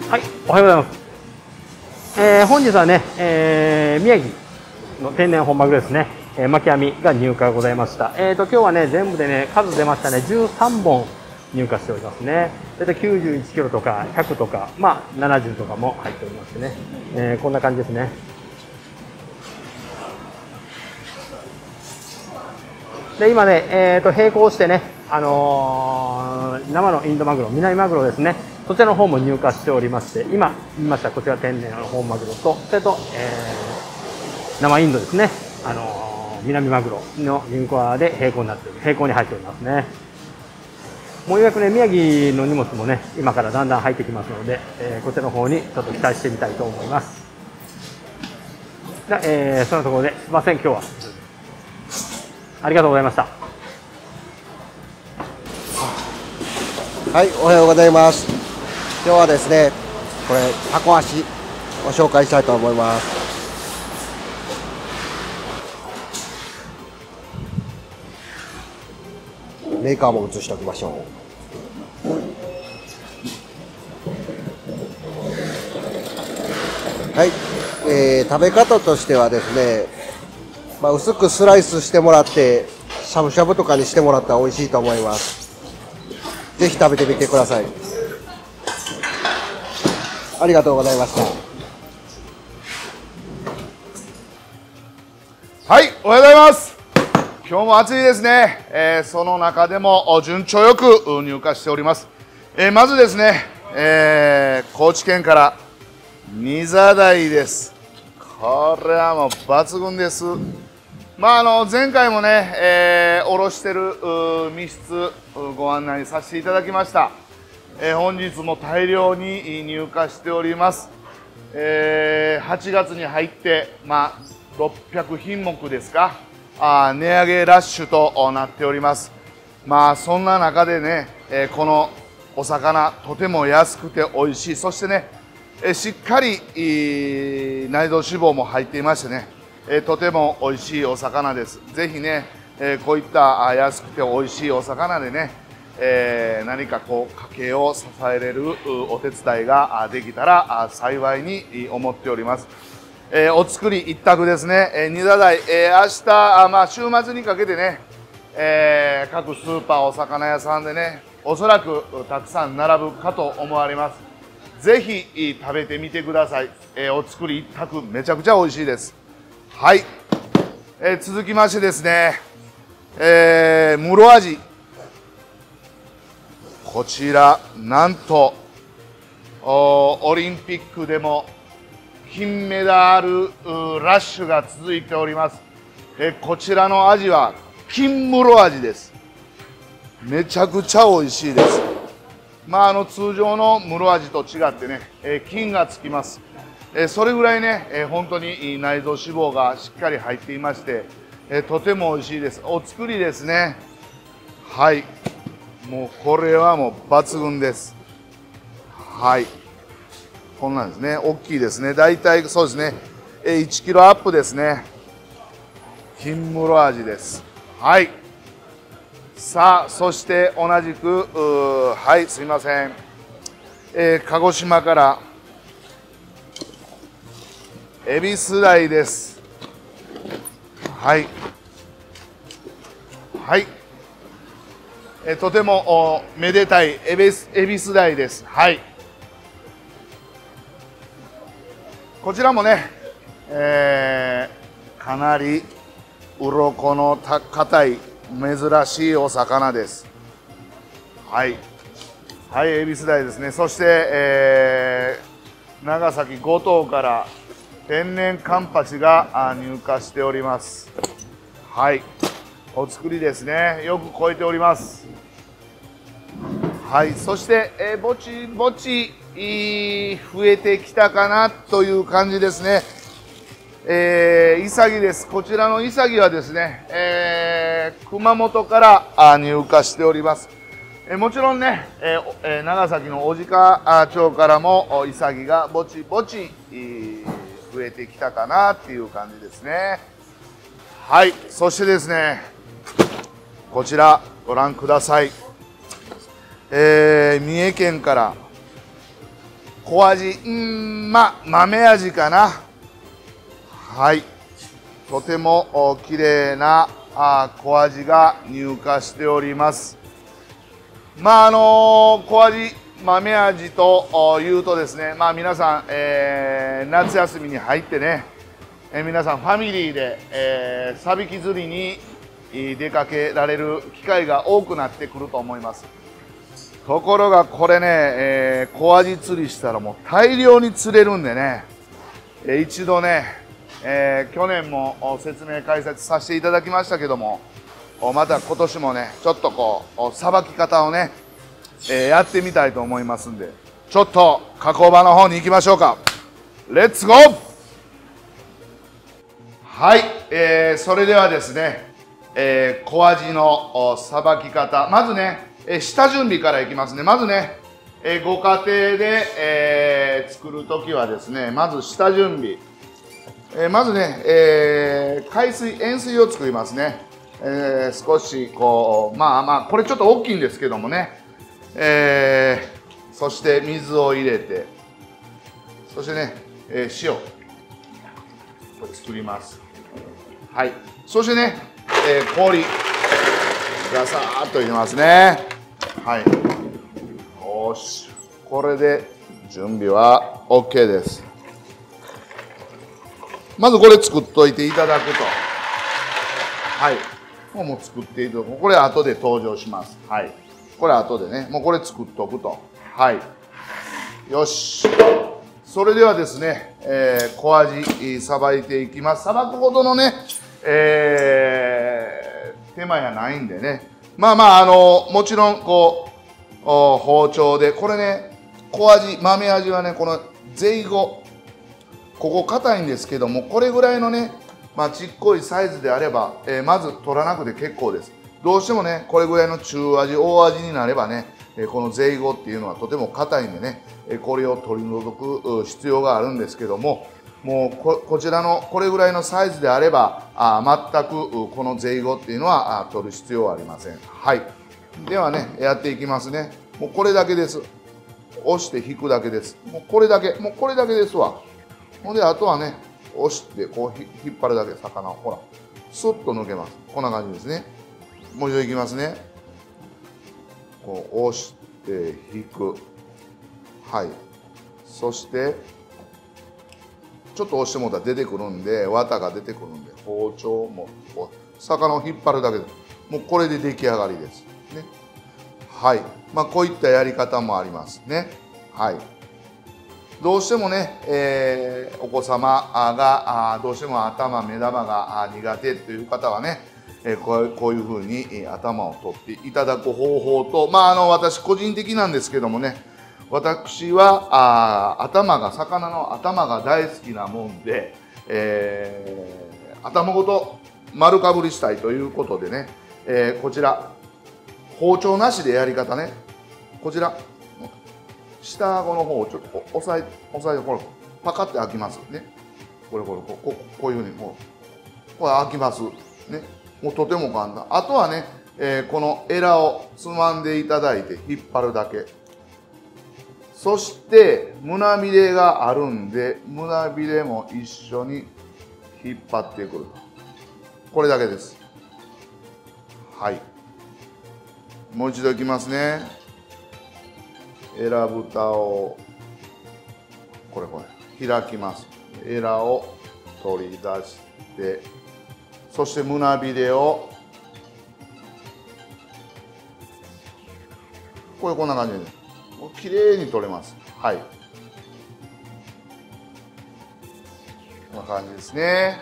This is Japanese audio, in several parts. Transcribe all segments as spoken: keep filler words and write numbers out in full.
はい、おはようございます。えー、本日はね、えー、宮城の天然本マグロですね、えー、巻き網が入荷がございました。えーと、今日はね、全部でね、数出ましたね、じゅうさんぼん入荷しておりますね。だいたいきゅうじゅういちキロとかひゃくとか、まあ、ななじゅうとかも入っておりましてね、えー、こんな感じですね。で、今ね、えーと、並行してね、あのー、生のインドマグロ、南マグロですね。そちらの方も入荷しておりまして、今言いましたこちら天然の本マグロと、それと、えー、生インドですね。あのー、南マグロの入荷で並行になっており、並行に入っておりますね。もうようやくね、宮城の荷物もね、今からだんだん入ってきますので、えー、こちらの方にちょっと期待してみたいと思います。じゃあ、えー、そのところで、すいません、今日は。ありがとうございました。 はい、おはようございます。今日はですね、これタコ足を紹介したいと思います。メーカーも映しておきましょう。はい、えー、食べ方としてはですね、まあ、薄くスライスしてもらってしゃぶしゃぶとかにしてもらったら美味しいと思います。ぜひ食べてみてください。ありがとうございました。 はい、おはようございます。今日も暑いですね。えー、その中でも順調よく入荷しております。えー、まずですね、えー、高知県からニザダイです。これはもう抜群です。まあ、あの前回もね、えー、おろしてる密室ご案内させていただきました。えー、本日も大量に入荷しております。えー、はちがつに入って、まあ、ろっぴゃくひんもくですか、あ値上げラッシュとなっております。まあそんな中でね、えー、このお魚とても安くて美味しい、そしてね、えー、しっかり内臓脂肪も入っていましてね、えー、とても美味しいお魚です。ぜひね、えー、こういった安くて美味しいお魚でね、えー、何かこう家計を支えれるお手伝いができたら幸いに思っております。えー、お作り一択ですね。えー、ニザダイ、えー、明日、あまあ、週末にかけてね、えー、各スーパーお魚屋さんでね、おそらくたくさん並ぶかと思われます。ぜひ食べてみてください。えー、お作り一択めちゃくちゃ美味しいです。はい、えー、続きましてですね、えー、ムロアジ、こちらなんとオリンピックでも金メダルラッシュが続いております。えこちらのアジは金ムロアジです。めちゃくちゃ美味しいです。まあ、あの通常のムロアジと違ってね、え金がつきます。えそれぐらいね、え本当に内臓脂肪がしっかり入っていまして、えとても美味しいです。お作りですね。はい、もうこれはもう抜群です。はい、こんなんですね。大きいですね。だいたいそうですね、いちキロアップですね。金ムロアジです。はい、さあそして同じくはいすいません、えー、鹿児島からエビスダイです。はいはい、えー、とてもめでたいエビス、エビスダイです。はい、こちらもね、えー、かなり鱗の硬い珍しいお魚です。はい、はい、エビスダイですね。そして、えー、長崎五島から天然カンパチが入荷しております。はい、お作りですね。よく超えております。はい、そして、えー、ぼちぼち増えてきたかなという感じですね。えー、イサギです。こちらのイサギはですね、えー、熊本から入荷しております。えー、もちろんね、えーえー、長崎の小値賀町からもイサギがぼちぼち増えてきたかなっていう感じですね。はい、そしてですね、こちらご覧ください。えー、三重県から小味、うんまあ豆味かな。はい、とても綺麗なあ小味が入荷しております。まああの小味豆味というとですね、まあ皆さん、えー、夏休みに入ってね、えー、皆さんファミリーで、えー、サビキ釣りに出かけられる機会が多くなってくると思います。ところがこれね、えー、小味釣りしたらもう大量に釣れるんでね、えー、一度ね、えー、去年も説明解説させていただきましたけども、また今年もねちょっとこうさばき方をね、えー、やってみたいと思いますんで、ちょっと加工場の方に行きましょうか。レッツゴー。はい、えー、それではですね、えー、小味のさばき方、まずね、えー、下準備からいきますね。まずね、えー、ご家庭で、えー、作るときはですね、まず下準備、えー、まずね、えー、海水塩水を作りますね。えー、少しこうまあまあこれちょっと大きいんですけどもね、えー、そして水を入れて、そしてね、えー、塩これ作ります。はい、そしてね、えー、氷がさーっと入れますね。はい、よし、これで準備は OK です。まずこれ作っといていただくと、はい、もうもう作っていただく、これ後で登場します。はい、これ後でね、もうこれ作っとくと。はい、よし、それではですね、えー、小味さばいていきます。さばくほどのね、えー、手間やないんでね、まあまああのもちろんこう包丁で、これね小味豆味はね、このゼイゴここ硬いんですけども、これぐらいのね、まあ、ちっこいサイズであれば、えー、まず取らなくて結構です。どうしてもねこれぐらいの中味大味になればね、えー、このゼイゴっていうのはとても硬いんでね、えー、これを取り除く必要があるんですけども、もう こ, こちらのこれぐらいのサイズであればあ全くこのゼイゴっていうのはあ取る必要はありません。はい、ではねやっていきますね。もうこれだけです。押して引くだけです。もうこれだけ、もうこれだけですわ。ほんであとはね押してこう引っ張るだけ、魚をほらスッと抜けます。こんな感じですね。もう一度いきますね。こう押して引く、はい、そしてちょっと押してもらったら出てくるんで、綿が出てくるんで、包丁もこう魚を引っ張るだけでもうこれで出来上がりですね。はい、まあこういったやり方もありますね。はい、どうしてもね、えー、お子様があどうしても頭目玉が苦手という方はね、えー、こうこういうふうに頭を取っていただく方法と、まああの私個人的なんですけどもね、私はあ頭が魚の頭が大好きなもんで、えー、頭ごと丸かぶりしたいということでね、えー、こちら包丁なしでやり方ね、こちら下顎の方をちょっと押さえ押さえて、これパカって開きますね。これこれこうこうこういうふうにこうこれ開きますね。もうとても簡単。あとはね、えー、このエラをつまんでいただいて引っ張るだけ。そして胸びれがあるんで胸びれも一緒に引っ張ってくる。これだけです。はい、もう一度いきますね。エラ蓋をこれこれ開きます。エラを取り出して、そして胸びれをこれこんな感じできれいに取れます。はい、こんな感じですね。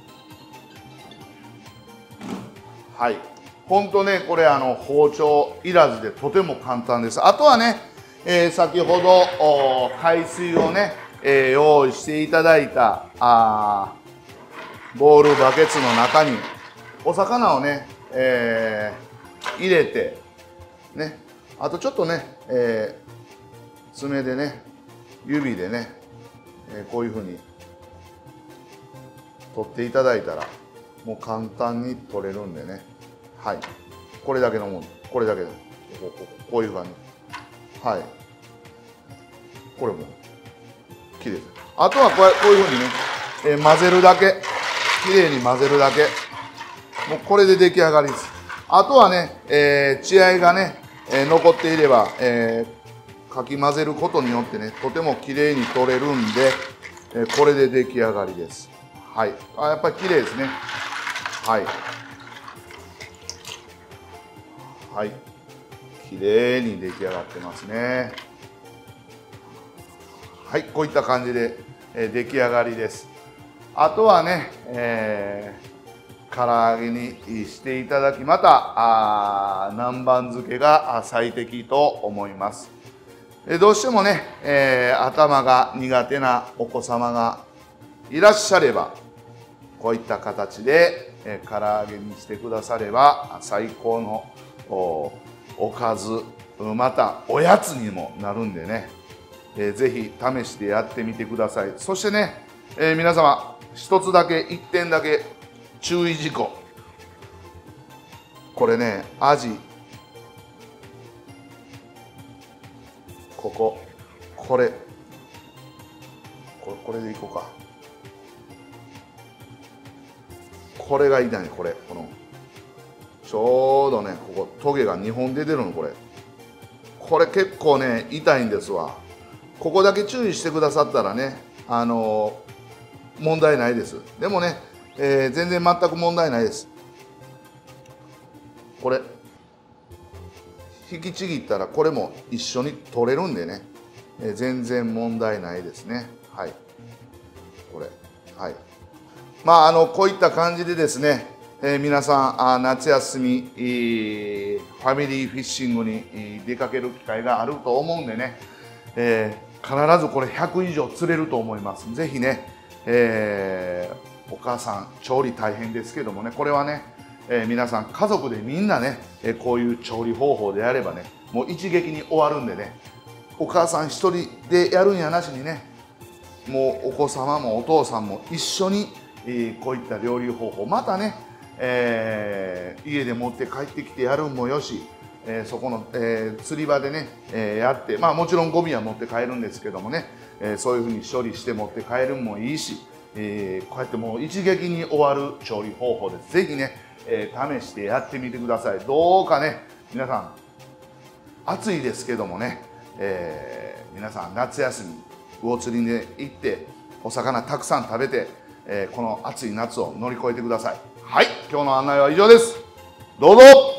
はい、ほんとねこれあの包丁いらずでとても簡単です。あとはね、えー、先ほど海水をね、えー、用意していただいたあボウルバケツの中にお魚をね、えー、入れてね、あとちょっとね、えー爪でね指でね、えー、こういうふうに取っていただいたらもう簡単に取れるんでね。はい、これだけのもの、これだけでこう、こういう感じ。はい、これも綺麗です。あとはこうこういうふうにね、えー、混ぜるだけ、綺麗に混ぜるだけ、もうこれで出来上がりです。あとはね、えー、血合いがね、えー、残っていれば、えー、かき混ぜることによってね、とても綺麗に取れるんで、えー、これで出来上がりです。はい、あ、やっぱり綺麗ですね。はい、はい、綺麗に出来上がってますね。はい、こういった感じで、えー、出来上がりです。あとはね、えー、唐揚げにしていただき、またあ南蛮漬けが最適と思います。えどうしてもね、えー、頭が苦手なお子様がいらっしゃれば、こういった形で、えー、唐揚げにしてくだされば最高の お, おかず、またおやつにもなるんでね、えー、ぜひ試してやってみてください。そしてね、えー、皆様一つだけ一点だけ注意事項。これね、味、ここ、これこれこれでいこうか。これが痛いね、これ、このちょうどね、ここトゲがにほん出てるの。これこれ結構ね痛いんですわ。ここだけ注意してくださったらね、あのー、問題ないです。でもね、えー、全然全く問題ないです。これ引きちぎったらこれも一緒に取れるんでね、えー、全然問題ないですね。はい、これ、はい、まああのこういった感じでですね、えー、皆さんあ夏休み、えー、ファミリーフィッシングに、えー、出かける機会があると思うんでね、えー、必ずこれひゃく以上釣れると思います。ぜひね、えー、お母さん調理大変ですけどもね、これはね、えー、皆さん家族でみんなね、えー、こういう調理方法でやればね、もう一撃に終わるんでね、お母さん一人でやるんやなしにね、もうお子様もお父さんも一緒に、えー、こういった料理方法、またね、えー、家で持って帰ってきてやるんもよし、えー、そこの、えー、釣り場でね、えー、やって、まあもちろんゴミは持って帰るんですけどもね、えー、そういうふうに処理して持って帰るんもいいし、えー、こうやってもう一撃に終わる調理方法です。ぜひね、えー、試してやってみてください。どうかね、皆さん暑いですけどもね、えー、皆さん夏休み魚釣りに行ってお魚たくさん食べて、えー、この暑い夏を乗り越えてください。はい、今日の案内は以上です。どうぞ。